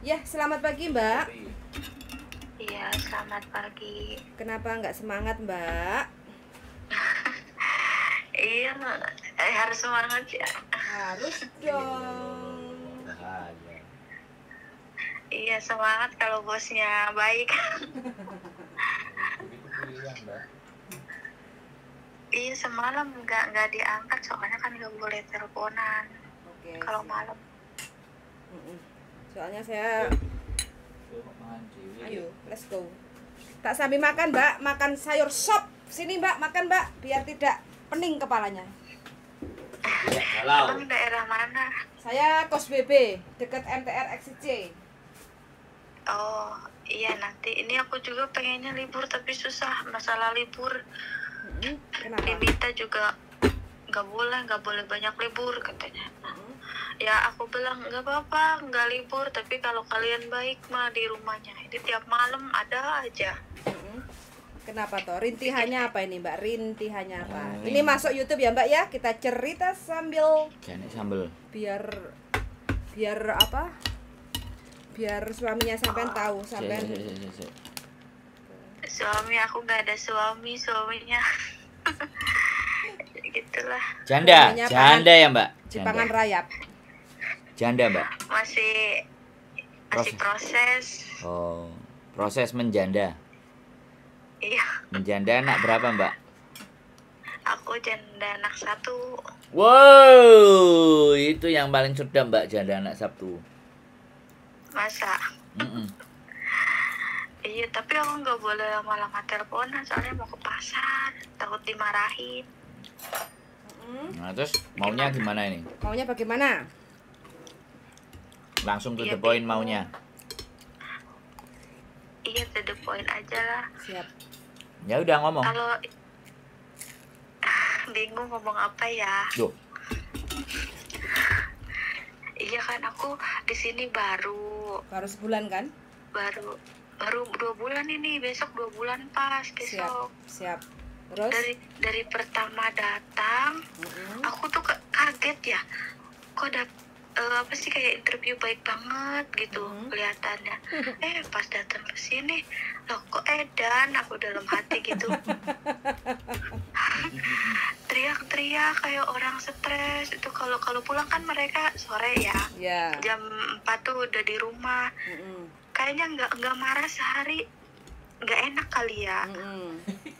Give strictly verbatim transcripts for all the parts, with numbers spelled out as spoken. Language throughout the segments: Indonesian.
Ya, selamat pagi Mbak. Iya, selamat pagi. Kenapa nggak semangat Mbak? Iya, eh, harus semangat ya. Harus dong. Iya, semangat kalau bosnya baik. Iya, semalam nggak nggak diangkat soalnya kan nggak boleh teleponan. Oke. Kalau siap. malam. Mm-mm. Soalnya saya. Ayo, let's go. Tak sambil makan Mbak, makan sayur sop. Sini Mbak, makan Mbak, biar tidak pening kepalanya. Emang daerah mana? Saya kos B B, dekat M T R X C. Oh, iya nanti. Ini aku juga pengennya libur tapi susah masalah libur. Mm-mm. Kenapa? Diminta juga nggak boleh, nggak boleh banyak libur katanya. Mm-mm. Ya aku bilang nggak apa-apa, nggak libur, tapi kalau kalian baik mah di rumahnya. Ini tiap malam ada aja. Mm-mm. Kenapa toh? Rintihannya apa ini Mbak? Rintihannya apa? Hmm. Ini masuk YouTube ya Mbak ya? Kita cerita sambil Jangan sambel. biar biar apa? Biar suaminya sampean tahu sampean. Si, si, si, si. Suami aku nggak ada suami, suaminya gitulah, Janda, Suaminya janda ya Mbak. Cipangan Janda, rayap. janda Mbak. masih masih proses. Oh, proses menjanda. Iya, Menjanda anak berapa Mbak? aku janda anak satu. Wow, itu yang paling sedap Mbak, janda anak Sabtu. Masa? Mm-mm. Iya, tapi aku nggak boleh lama-lama teleponan soalnya mau ke pasar, takut dimarahin. Mm-mm. Nah, terus maunya gimana ini? Maunya bagaimana? Langsung to Iya, the point bingung. maunya. Iya, to the point aja lah. Siap. Ya udah ngomong. Kalau bingung ngomong apa ya? Duh, Iya kan aku di sini baru Baru sebulan kan? baru baru dua bulan ini, besok dua bulan pas Siap. besok. Siap. Terus? Dari dari pertama datang, Mm-mm. aku tuh ke- kaget ya. Kok dap eh, apa sih kayak interview baik banget gitu Mhm. kelihatannya. Eh pas datang ke sini, loh kok edan, aku dalam hati gitu. Teriak-teriak kayak orang stres itu. Kalau kalau pulang kan mereka sore ya. Ya. Jam empat tuh udah di rumah. Mm-mm. Kayaknya nggak nggak marah sehari, nggak enak kali ya. Mm-mm.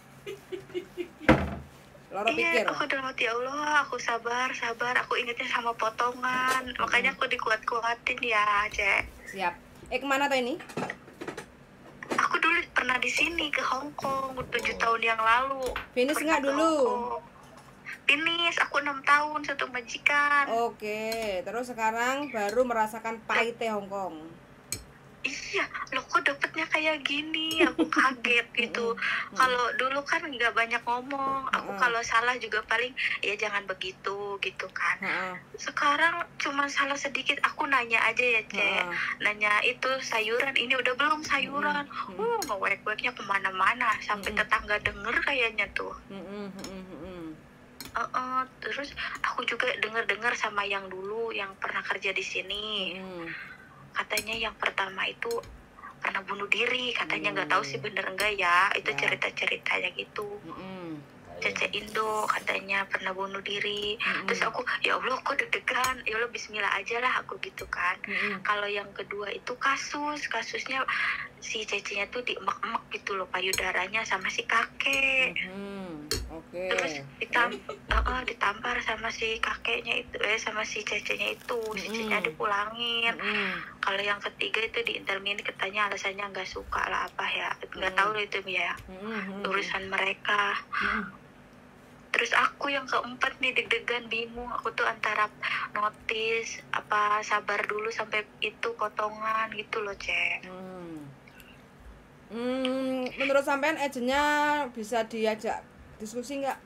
Loro Iya, pikir. aku dalam hati, ya Allah, aku sabar, sabar. Aku ingetnya sama potongan, makanya aku dikuat-kuatin ya, Cek. Siap. Eh kemana tuh ini? Aku dulu pernah di sini ke Hong Kong tujuh tahun yang lalu. Finish Pernah nggak ke dulu? Hong Kong. Finish, aku enam tahun satu majikan. Oke. Terus sekarang baru merasakan pahitnya Hong Kong. Iya, loh kok dapetnya kayak gini, aku kaget gitu. Kalau dulu kan nggak banyak ngomong, aku Mm-mm. kalau salah juga paling ya jangan begitu gitu kan. Ha-ha. Sekarang cuma salah sedikit, aku nanya aja ya Cek, Ha-ha. nanya itu sayuran, ini udah belum sayuran. Mm-mm. Uh, ngewek-weknya kemana-mana, sampai Mm-mm. tetangga denger kayaknya tuh. Mm-mm, mm-mm, mm-mm. Uh-uh. Terus aku juga denger-dengar sama yang dulu yang pernah kerja di sini. Mm-mm. Katanya yang pertama itu pernah bunuh diri, katanya nggak Hmm. tahu sih bener enggak ya, itu Ya. cerita-ceritanya gitu. Mm-mm. Cece Indo katanya pernah bunuh diri. Mm-mm. Terus aku, ya Allah kok deg-degan, ya Allah bismillah aja lah aku gitu kan. Mm-mm. Kalau yang kedua itu kasus, kasusnya si Cece-nya tuh diemek-emek gitu loh payudaranya sama si kakek. Mhm. Oke. Terus ditam eh, eh, ditampar sama si kakeknya itu, eh sama si Cece-nya itu, si Mm-mm. Cece dipulangin. Mm-mm. Kalau yang ketiga itu di intermin katanya alasannya nggak suka lah apa ya, nggak Hmm. tahu itu ya Mm-mm. urusan mereka. Mm-mm. Terus aku yang keempat nih deg-degan bingung, aku tuh antara notis apa sabar dulu sampai itu potongan gitu loh Cek. Hmm. Hmm, menurut sampean agennya bisa diajak diskusi nggak?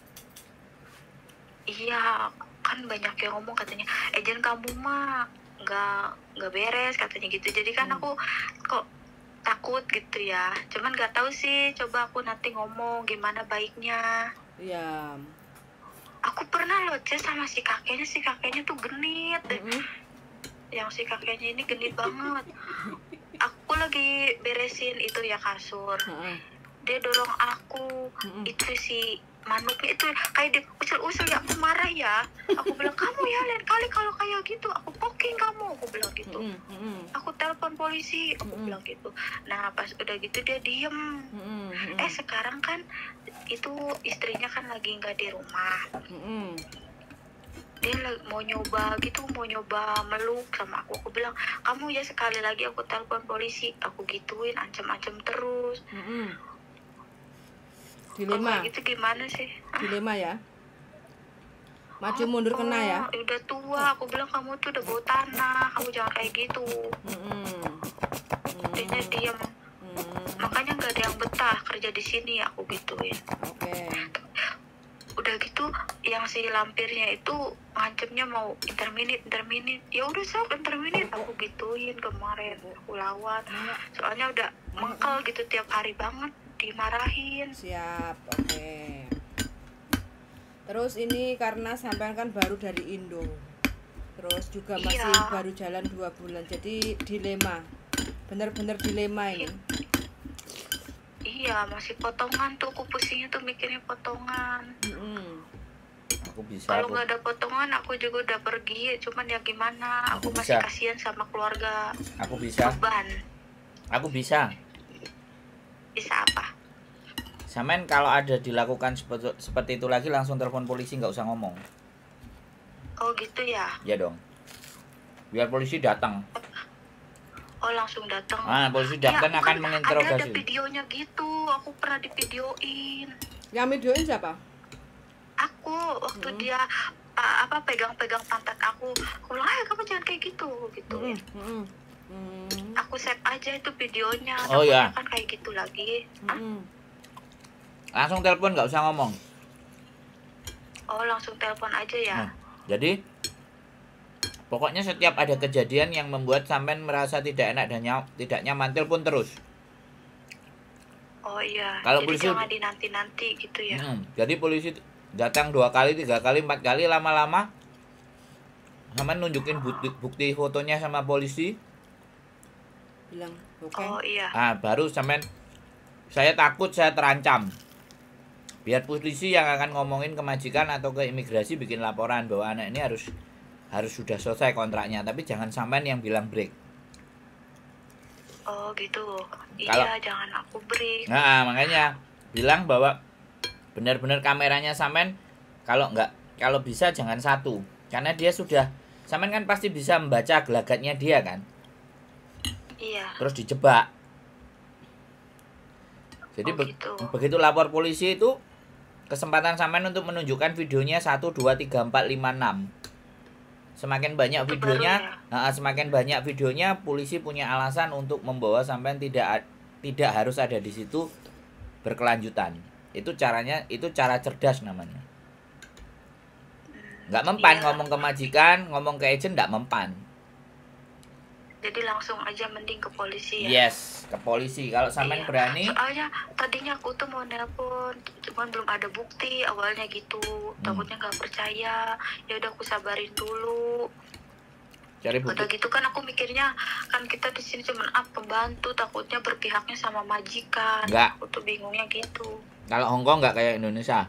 Iya kan banyak yang ngomong katanya ejen kamu mah nggak nggak beres katanya gitu. Jadi kan Hmm. aku kok takut gitu ya. Cuman nggak tahu sih, coba aku nanti ngomong gimana baiknya. Iya. Aku pernah loh Cek sama si kakeknya, si kakeknya tuh genit. Mm-mm. Ya yang si kakeknya ini genit banget. Aku lagi beresin itu ya kasur. Heeh. Dia dorong aku. Mm-mm. Itu si manuknya itu kayak dia usul-usul ya, aku marah ya. Aku bilang, kamu ya lain kali kalau kayak gitu aku poking kamu, aku bilang gitu. Mm-mm. Mm-mm. Aku telepon polisi, aku Mm-mm. bilang gitu. Nah pas udah gitu dia diem. Mm-mm. Mm-mm. Eh sekarang kan itu istrinya kan lagi nggak di rumah. Mm-mm. Dia lagi mau nyoba gitu, mau nyoba meluk sama aku. Aku bilang, kamu ya sekali lagi aku telepon polisi. Aku gituin, ancam-ancam terus. Mm-mm. Kalau Dilema, kayak gitu gimana sih? Ah, dilema ya. Maju mundur oh, kena ya. udah tua, aku bilang kamu tuh udah bau tanah, kamu jangan kayak gitu. Mm-mm. Dia Mm-mm. diam, Mm. makanya nggak ada yang betah kerja di sini, aku gituin. Oke. Udah gitu yang si lampirnya itu ngancemnya mau interminit interminit ya udah sok interminit, aku gituin kemarin, aku lawan soalnya udah mengkel gitu tiap hari banget dimarahin. Siap, oke. Terus ini karena sampean kan baru dari Indo, terus juga masih Iya. baru jalan dua bulan, jadi dilema, bener-bener dilema ini. Iya masih potongan tuh, aku pusingnya tuh mikirnya potongan. Mm-mm. Aku bisa. Kalau Aku, nggak ada potongan aku juga udah pergi, cuman ya gimana, aku Aku masih bisa. kasihan sama keluarga. aku bisa. Beban. Aku bisa. Bisa apa? Samen kalau ada dilakukan seperti, seperti itu lagi langsung telepon polisi, nggak usah ngomong. Oh gitu ya. Ya dong. Biar polisi datang. Oh langsung datang. Ah, polisi Ya, datang aku akan kan menginterogasi. ada, ada videonya gitu, aku pernah divideoin. Yang videoin siapa? Aku waktu Hmm. dia uh, apa pegang-pegang pantat aku, aku bilang, "Ay, kamu jangan kayak gitu," gitu. Mm-mm. Mm-mm. Mm. Aku save aja itu videonya. Oh, takutnya ya. kan kayak gitu lagi. Ah, Mm-mm. Langsung telepon, nggak usah ngomong. oh langsung telepon aja ya. Nah, jadi pokoknya setiap ada kejadian yang membuat sampean merasa tidak enak dan ny- tidak nyaman, telepon terus. Oh iya. Kalau Jadi polisi jangan udah- dinanti-nanti gitu ya. Hmm, jadi polisi datang dua kali, tiga kali, empat kali, lama-lama sampean nunjukin bukti, bukti fotonya sama polisi. Bilang, oke. Oh iya. Ah, baru sampean, saya takut, saya terancam. Biar polisi yang akan ngomongin ke majikan atau ke imigrasi bikin laporan bahwa anak ini harus harus sudah selesai kontraknya, tapi jangan sampean yang bilang break. Oh gitu. Kalau- Iya, jangan aku break. Nah, makanya bilang bahwa benar-benar kameranya sampean kalau nggak kalau bisa jangan satu, karena dia sudah sampean kan pasti bisa membaca gelagatnya dia kan, Iya. terus dijebak. Jadi Oh, be- gitu. begitu lapor polisi itu kesempatan sampean untuk menunjukkan videonya satu, dua, tiga, empat, lima, enam. Semakin banyak Itu videonya, baru nah, semakin banyak videonya, polisi punya alasan untuk membawa sampean tidak a- tidak harus ada di situ berkelanjutan. Itu caranya, itu cara cerdas namanya. Nggak mempan Iya. ngomong ke majikan, ngomong ke agent nggak mempan. Jadi langsung aja mending ke polisi ya. Yes, ke polisi. Kalau sampean Iya. berani, Soalnya tadinya aku tuh mau nelpon, cuman belum ada bukti awalnya gitu. Hmm. Takutnya nggak percaya. Ya udah aku sabarin dulu. cari Udah bukti. gitu kan aku mikirnya kan kita di sini cuma ah, pembantu, takutnya berpihaknya sama majikan. Nggak. Aku tuh bingungnya gitu. Kalau Hongkong nggak kayak Indonesia.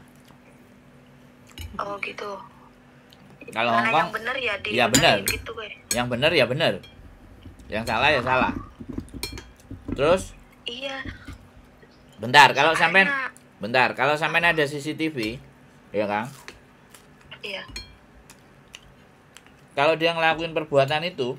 Oh gitu. Kalau Mana Hongkong, yang bener ya di iya bener. gitu gue. yang benar ya benar, yang salah ya salah. Terus, Iya. bentar, kalau sampean, Makanya- bentar, kalau sampean ada C C T V, ya kan? Iya. Kalau dia ngelakuin perbuatan itu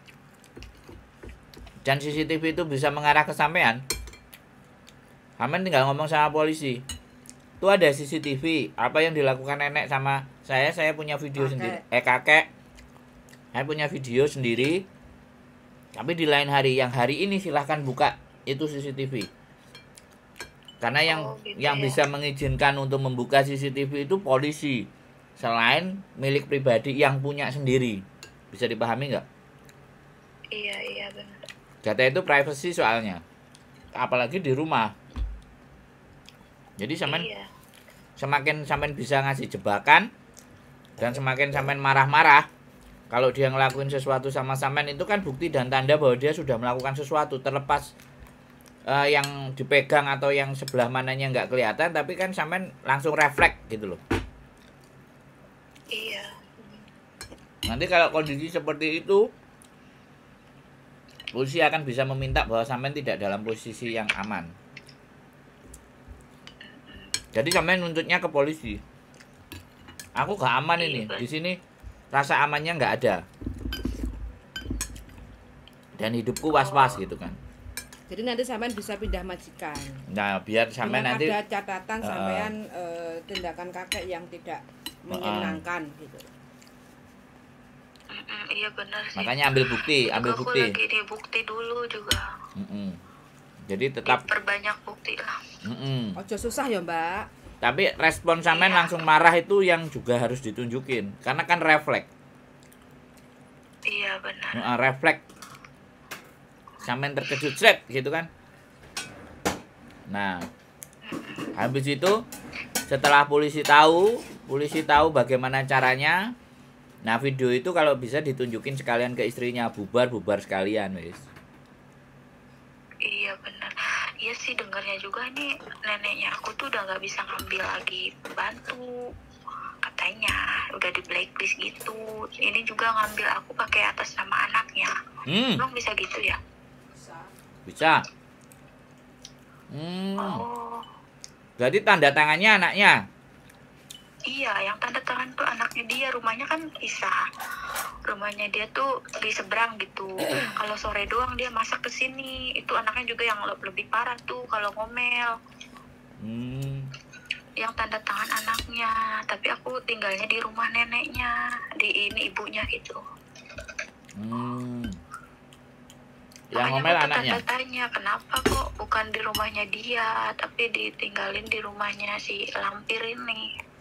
dan C C T V itu bisa mengarah ke sampean, sampean tinggal ngomong sama polisi. Itu ada C C T V, apa yang dilakukan nenek sama saya, saya punya video Kakek. sendiri. Eh kakek, saya punya video sendiri. Tapi di lain hari, yang hari ini silahkan buka itu C C T V. Karena yang Oh, gitu yang ya. bisa mengizinkan untuk membuka C C T V itu polisi. Selain milik pribadi yang punya sendiri. Bisa dipahami nggak? Iya, iya benar. Data itu privacy soalnya. Apalagi di rumah. Jadi sampean Iya. semakin sampean bisa ngasih jebakan dan semakin sampean marah-marah, Kalau dia ngelakuin sesuatu sama sampean itu kan bukti dan tanda bahwa dia sudah melakukan sesuatu, terlepas uh, yang dipegang atau yang sebelah mananya nggak kelihatan, tapi kan sampean langsung refleks gitu loh. Iya. Nanti kalau kondisi seperti itu, polisi akan bisa meminta bahwa sampean tidak dalam posisi yang aman. Jadi sampean nuntutnya ke polisi. Aku gak aman ini di sini. Rasa amannya nggak ada dan hidupku was-was gitu kan. Jadi nanti sampean bisa pindah majikan. Nah biar sampean dengan nanti ada catatan uh, sampean uh, tindakan kakek yang tidak menyenangkan uh, gitu. Mm-mm, iya benar sih. Makanya ambil bukti, ambil aku bukti. Lagi di bukti dulu juga. Mm-mm. Jadi tetap perbanyak bukti lah. Mm-mm. Ojo susah ya Mbak. Tapi respon sampean iya. langsung marah itu yang juga harus ditunjukin, karena kan refleks. Iya benar. Nah, refleks. Sampean terkejut sret gitu kan. Nah, habis itu setelah polisi tahu, polisi tahu bagaimana caranya. Nah, video itu kalau bisa ditunjukin sekalian ke istrinya, bubar-bubar sekalian, wis. Iya benar. Iya sih dengarnya juga nih neneknya aku tuh udah nggak bisa ngambil lagi pembantu. Katanya udah di blacklist gitu. Ini juga ngambil aku pakai atas nama anaknya. Hmm. Emang bisa gitu ya? Bisa. Hmm. Oh. Berarti tanda tangannya anaknya. Iya, yang tanda tangan tuh anaknya dia, rumahnya kan pisah. Rumahnya dia tuh di seberang gitu. Kalau sore doang dia masak ke sini. Itu anaknya juga yang lebih parah tuh kalau ngomel. Hmm. Yang tanda tangan anaknya, tapi aku tinggalnya di rumah neneknya, di ini ibunya gitu. Hmm. Yang Makanya ngomel aku anaknya. tanda tanya kenapa kok bukan di rumahnya dia, tapi ditinggalin di rumahnya si lampir ini.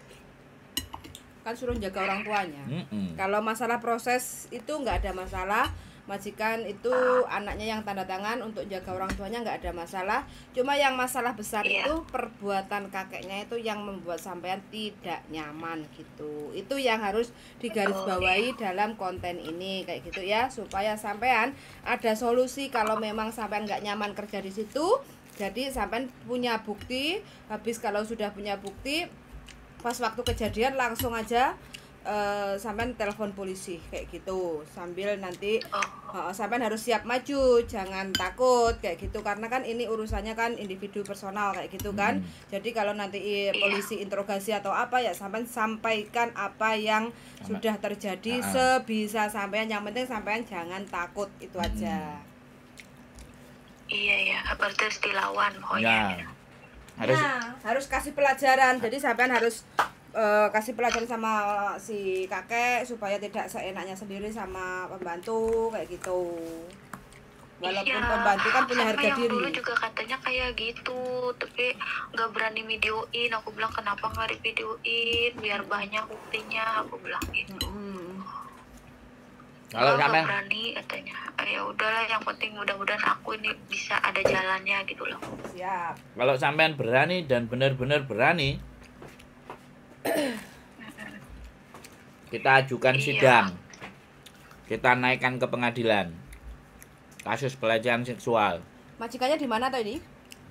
Kan suruh jaga orang tuanya. Mm-mm. Kalau masalah proses itu nggak ada masalah. Majikan itu anaknya yang tanda tangan untuk jaga orang tuanya nggak ada masalah. Cuma yang masalah besar Iya. itu perbuatan kakeknya itu yang membuat sampean tidak nyaman gitu. Itu yang harus digarisbawahi dalam konten ini kayak gitu ya, supaya sampean ada solusi kalau memang sampean nggak nyaman kerja di situ. Jadi sampean punya bukti. Habis kalau sudah punya bukti, pas waktu kejadian langsung aja uh, sampean telepon polisi kayak gitu, sambil nanti uh, sampean harus siap maju, jangan takut kayak gitu, karena kan ini urusannya kan individu personal kayak gitu kan. hmm. Jadi kalau nanti i, polisi interogasi atau apa ya sampean sampaikan apa yang Sama. sudah terjadi uh-uh. sebisa sampean, yang penting sampean jangan takut, itu hmm. aja. Iya ya, berarti harus dilawan pokoknya. Ya. Harus nah, harus kasih pelajaran. Jadi sampean harus uh, kasih pelajaran sama si kakek supaya tidak seenaknya sendiri sama pembantu kayak gitu. Walaupun iya, pembantu kan punya harga yang diri. Dulu juga katanya kayak gitu, tapi nggak berani videoin. Aku bilang kenapa nggak divideoin biar banyak buktinya. Aku bilang gitu. Hmm. Kalau sampean berani katanya, ya udahlah yang penting mudah-mudahan aku ini bisa ada jalannya gitu loh. Siap. Kalau sampean berani dan benar-benar berani, kita ajukan iya. sidang, kita naikkan ke pengadilan kasus pelecehan seksual. Majikannya di mana tadi?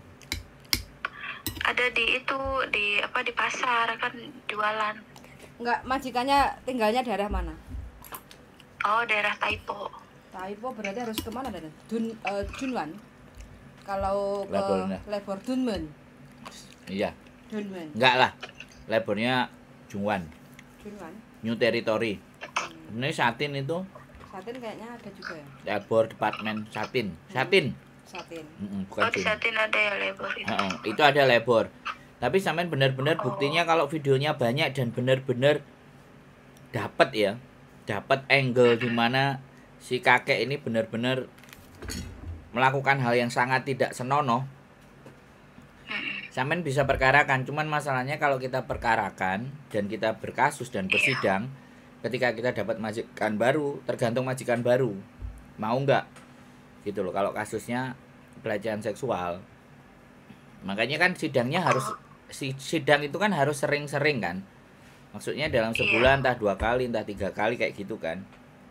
Ada di itu di apa di pasar kan jualan. Enggak, majikannya tinggalnya daerah mana? Oh, daerah Taipo. Taipo berarti harus kemana dan Dun uh, Junwan. Kalau ke Lebornya. Lebor Dunmen. Iya. Dunmen. Enggak lah. Lebornya Jungwan. Junwan. New Territory. Hmm. Ini Satin itu. Satin kayaknya ada juga ya. Lebor Departemen Satin. Satin. Satin. Mm-mm, bukan oh, di Satin ada ya Lebor itu. Uh-uh, itu ada Lebor. Tapi sampean benar-benar oh. buktinya kalau videonya banyak dan benar-benar dapat ya. Dapat angle di mana si kakek ini benar-benar melakukan hal yang sangat tidak senonoh. Sampean bisa perkarakan, cuman masalahnya kalau kita perkarakan dan kita berkasus dan bersidang, ketika kita dapat majikan baru, tergantung majikan baru mau nggak gitu loh. Kalau kasusnya pelecehan seksual, makanya kan sidangnya harus sidang itu kan harus sering-sering kan. Maksudnya dalam sebulan entah dua kali, entah tiga kali kayak gitu kan.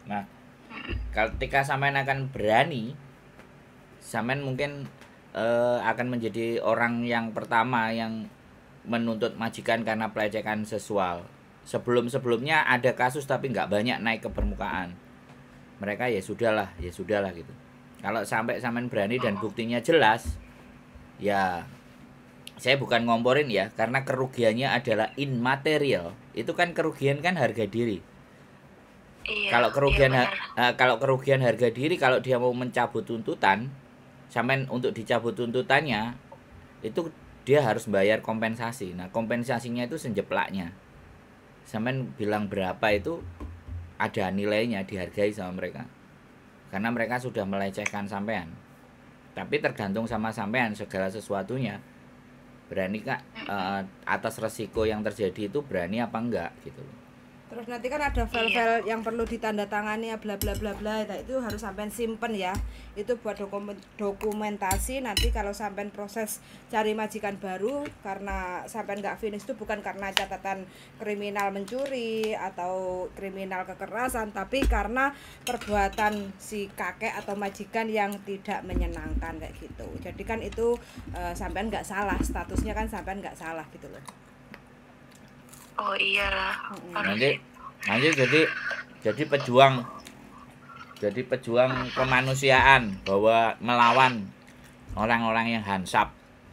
Nah, ketika sampean akan berani, sampean mungkin eh, akan menjadi orang yang pertama yang menuntut majikan karena pelecehan seksual. Sebelum-sebelumnya ada kasus tapi nggak banyak naik ke permukaan. Mereka ya sudahlah, ya sudahlah gitu. Kalau sampai sampean berani dan buktinya jelas, ya saya bukan ngomporin ya, karena kerugiannya adalah immaterial. Itu kan kerugian kan harga diri. Iya, Kalau kerugian iya ha- uh, kalau kerugian harga diri, kalau dia mau mencabut tuntutan, sampean untuk dicabut tuntutannya itu dia harus bayar kompensasi. Nah, kompensasinya itu senjeplaknya. Sampean bilang berapa itu ada nilainya, dihargai sama mereka. Karena mereka sudah melecehkan sampean. Tapi tergantung sama sampean segala sesuatunya. Berani kak uh, atas resiko yang terjadi itu berani apa enggak gitu loh. Terus nanti kan ada file-file yang perlu ditandatangani ya bla bla bla bla. Nah, itu harus sampean simpen ya. Itu buat dokumen dokumentasi nanti kalau sampean proses cari majikan baru karena sampean nggak finish itu bukan karena catatan kriminal mencuri atau kriminal kekerasan, tapi karena perbuatan si kakek atau majikan yang tidak menyenangkan kayak gitu. Jadi kan itu e, sampean nggak salah, statusnya kan sampean nggak salah gitu loh. Oh iyalah. Nanti nanti jadi jadi pejuang jadi pejuang kemanusiaan bahwa melawan orang-orang yang hansap.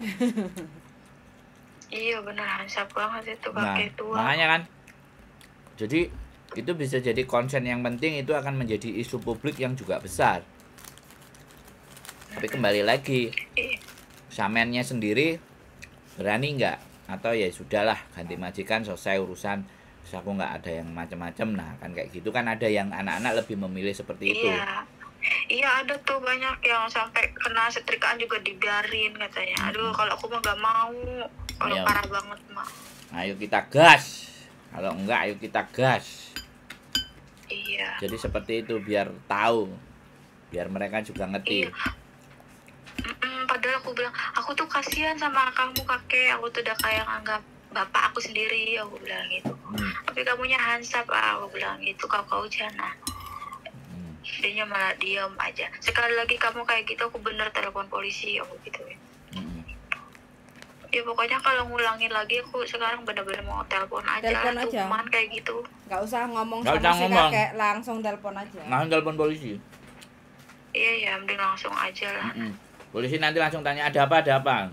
Iya benar, hansap banget itu Nah, kakek tua. makanya kan jadi itu bisa jadi konsen yang penting, itu akan menjadi isu publik yang juga besar. Tapi kembali lagi, Iya. samennya sendiri berani nggak? Atau ya sudahlah ganti majikan selesai urusan, terus aku nggak ada yang macam-macam. Nah kan kayak gitu kan ada yang anak-anak lebih memilih seperti itu. Iya. Iya ada tuh banyak yang sampai kena setrikaan juga dibiarin katanya. Aduh kalau aku mah gak mau. Kalau Ayo. parah banget mah. Ayo kita gas, kalau enggak ayo kita gas. Iya. Jadi seperti itu biar tahu, biar mereka juga ngerti. Iya. Mm-mm, padahal aku bilang aku tuh kasihan sama kamu kakek, aku tuh udah kayak nganggap bapak aku sendiri, aku bilang gitu. Hmm. Tapi kamunya hansap, ah, aku bilang gitu, kau kau jana. Hmm. Dianya malah diam aja. Sekali lagi kamu kayak gitu, aku bener telepon polisi, aku gituin. Hmm. Ya pokoknya kalau ngulangin lagi, aku sekarang bener-bener mau telepon aja. Telepon aja. Tuman kayak gitu. Nggak usah ngomong Nggak sama usah si ngomong. kakek, langsung telepon aja. Langsung telepon polisi. Iya ya, mending langsung aja lah. Hmm. Polisi nanti langsung tanya ada apa, ada apa.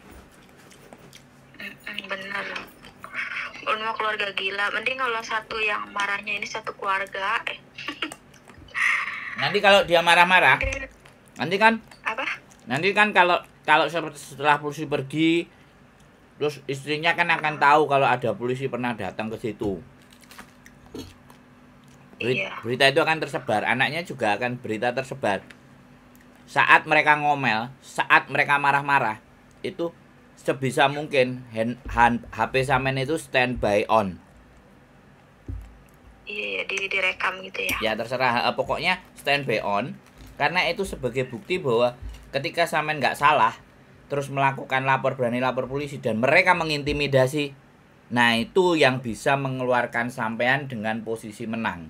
Mm-mm, bener. Kalau mau keluarga gila, mending kalau satu yang marahnya ini satu keluarga. Eh. Nanti kalau dia marah-marah, nanti kan Apa? nanti kan kalau kalau setelah polisi pergi, terus istrinya kan akan tahu kalau ada polisi pernah datang ke situ. Beri- Iya. Berita itu akan tersebar, anaknya juga akan berita tersebar. Saat mereka ngomel, saat mereka marah-marah, itu sebisa mungkin hand, hand, H P sampean itu standby on. Iya, ya, di direkam gitu ya. Ya terserah, eh, pokoknya standby on. Karena itu sebagai bukti bahwa ketika sampean nggak salah, terus melakukan lapor, berani lapor polisi dan mereka mengintimidasi, nah itu yang bisa mengeluarkan sampean dengan posisi menang.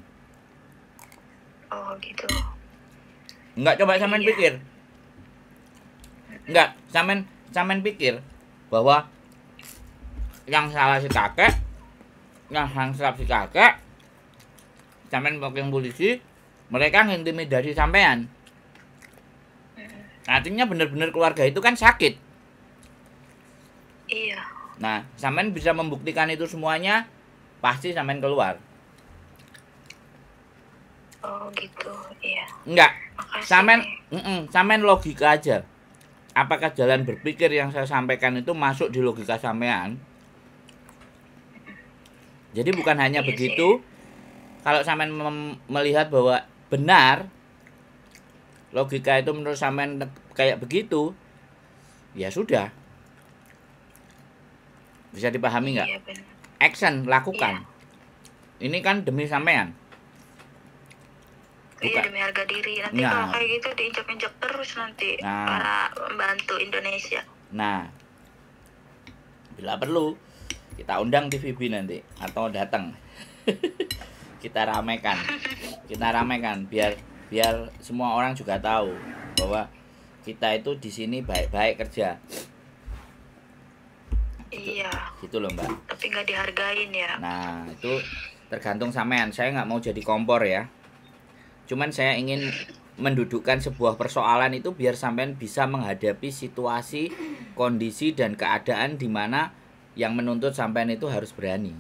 Oh gitu. Enggak, coba sampean Iya. pikir. Enggak, sampean sampean pikir bahwa yang salah si kakek, yang hansap si kakek, sampean pakai polisi, mereka ngintimidasi sampean. Artinya benar-benar keluarga itu kan sakit. Iya. Nah, sampean bisa membuktikan itu semuanya, pasti sampean keluar. Oh gitu, iya. Enggak, Makasih. sampean, mm-mm, sampean logika aja. Apakah jalan berpikir yang saya sampaikan itu masuk di logika sampean? Jadi bukan hanya Iya begitu. Kalau sampean mem- melihat bahwa benar, logika itu menurut sampean kayak begitu, ya sudah. Bisa dipahami nggak? Iya benar. Action, lakukan. Ini kan demi sampean. Iya Bukan. demi harga diri. Nanti Nah. kalau kayak gitu diinjak-injak terus nanti Nah. para pembantu Indonesia. Nah, bila perlu kita undang T V B nanti atau datang. kita ramekan. Kita ramekan biar biar semua orang juga tahu bahwa kita itu di sini baik-baik kerja. Iya. Gitu loh, Mbak. Tapi nggak dihargain ya. Nah, itu tergantung sampean. Saya nggak mau jadi kompor ya. Cuman saya ingin mendudukkan sebuah persoalan itu biar sampean bisa menghadapi situasi, kondisi dan keadaan di mana yang menuntut sampean itu harus berani.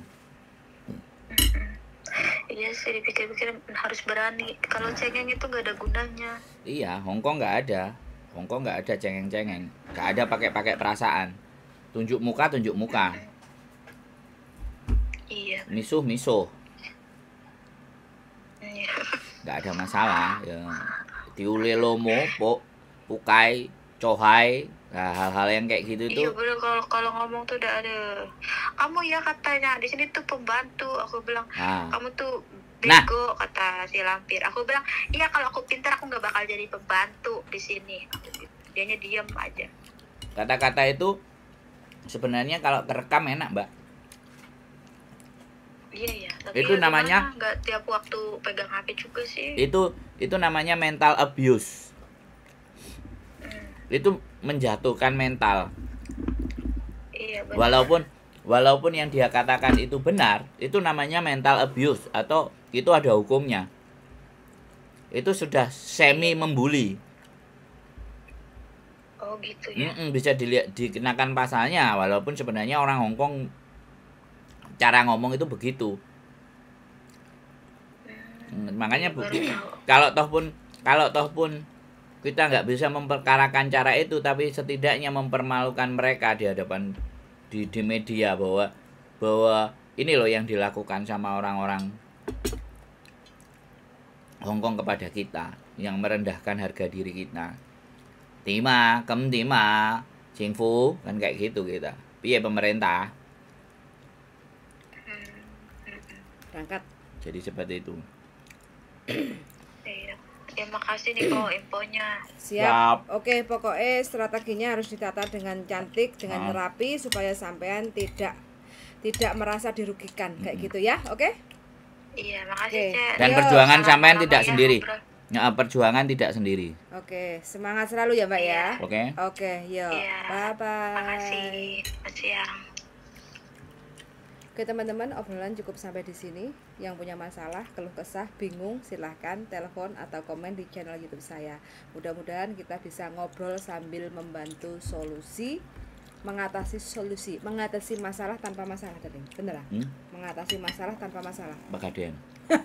Iya sih, dipikir-pikir harus berani. Kalau cengeng itu nggak ada gunanya. Iya, Hongkong nggak ada. Hongkong nggak ada cengeng-cengeng. Nggak ada pakai-pakai perasaan. Tunjuk muka, tunjuk muka. Iya. Misuh-misuh. Iya. Nggak ada masalah ya. Diule lomo, po, pukai, cohai, nah, hal-hal yang kayak gitu Iya tuh. bener, kalau kalau ngomong tuh udah ada. Kamu ya katanya di sini tuh pembantu. Aku bilang Nah, kamu tuh Nah. bego, kata si lampir. Aku bilang iya, kalau aku pintar aku nggak bakal jadi pembantu di sini. Dianya diam aja. kata-kata itu sebenarnya kalau kerekam enak, Mbak. Iya ya. Tapi Itu ya namanya- gimana, nggak tiap waktu pegang H P juga sih. Itu itu namanya mental abuse. Hmm, Itu menjatuhkan mental. iya benar. Walaupun walaupun yang dia katakan itu benar, itu namanya mental abuse atau itu ada hukumnya. Itu sudah semi membuli. Oh gitu ya. Mm-mm, bisa dilihat dikenakan pasalnya walaupun sebenarnya orang Hongkong cara ngomong itu begitu. Mm, makanya bu, Baru tahu. kalau toh pun kalau toh pun kita nggak bisa memperkarakan cara itu, tapi setidaknya mempermalukan mereka di hadapan di, di media bahwa bahwa ini loh yang dilakukan sama orang-orang Hongkong kepada kita, yang merendahkan harga diri kita. Tima, kem tima, cingfu, kan kayak gitu kita. Piye pemerintah? Hmm, hmm, hmm. Berangkat. Jadi seperti itu. Iya. Ya makasih nih kok infonya. Siap. Oke, pokoknya strateginya harus ditata dengan cantik, dengan Ah. rapi supaya sampean tidak tidak merasa dirugikan kayak Mm-mm. gitu ya. Oke? Iya, makasih Oke. Cek. Dan Yo, perjuangan Salam sampean lama tidak ya, sendiri. ngobrol. Ya, perjuangan tidak sendiri. Oke, semangat selalu ya, Mbak ya. Iya. Oke. Oke, yuk. Iya. Bye bye. Makasih. Selamat siang. Oke teman-teman, obrolan cukup sampai di sini. Yang punya masalah, keluh kesah, bingung, silahkan telepon atau komen di channel YouTube saya. Mudah-mudahan kita bisa ngobrol sambil membantu solusi, mengatasi solusi, mengatasi masalah tanpa masalah tadi. Bener lah? Hmm? Mengatasi masalah tanpa masalah. Bagaden.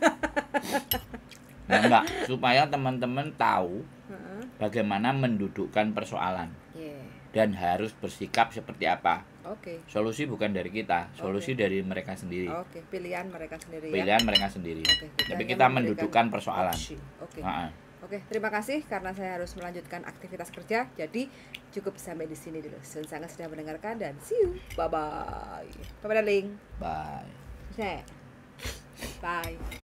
Nah, enggak, supaya teman-teman tahu Heeh. bagaimana mendudukkan persoalan Yeah. dan harus bersikap seperti apa. Oke. Solusi bukan dari kita, solusi Oke. dari mereka sendiri. Oke, pilihan mereka sendiri ya. Pilihan mereka sendiri. Oke, kita Tapi hanya kita memberikan mendudukkan persoalan. opsi. Oke. Heeh. Oke, terima kasih karena saya harus melanjutkan aktivitas kerja. Jadi cukup sampai di sini dulu. Sun sangat sudah mendengarkan dan see you. Bye bye. Bye bye darling. Bye. Bye.